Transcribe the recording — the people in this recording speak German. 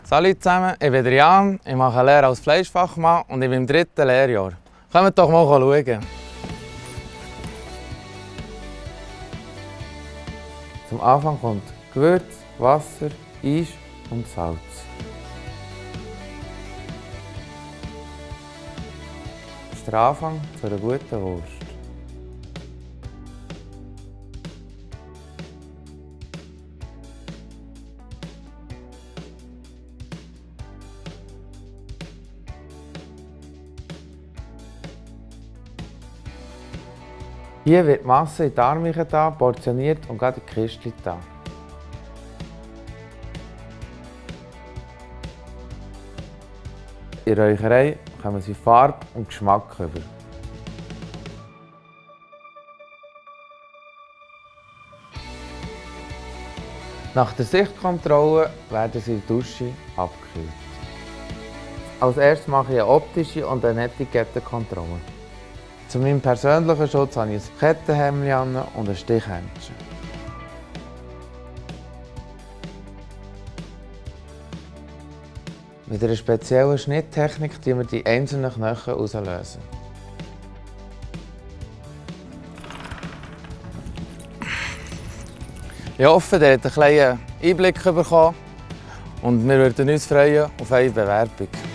Salut zusammen, ich bin Jan, ich mache eine Lehre als Fleischfachmann und ich bin im 3. Lehrjahr. Kommt doch mal schauen. Zum Anfang kommt Gewürz, Wasser, Eis und Salz. Das ist der Anfang zu einer guten Wurst. Hier wird die Masse in die Arme getan, portioniert und in die Kiste getan. In der Räucherei kommen sie Farbe und Geschmack über. Nach der Sichtkontrolle werden sie in der Dusche abgekühlt. Als erstes mache ich eine optische und eine Etikettenkontrolle. Zu meinem persönlichen Schutz habe ich ein Kettenhemd und ein Stichhändchen. Mit einer speziellen Schnitttechnik lösen wir die einzelnen Knochen auslösen. Ich hoffe, ihr habt einen kleinen Einblick bekommen und wir würden uns freuen auf eure Bewerbung.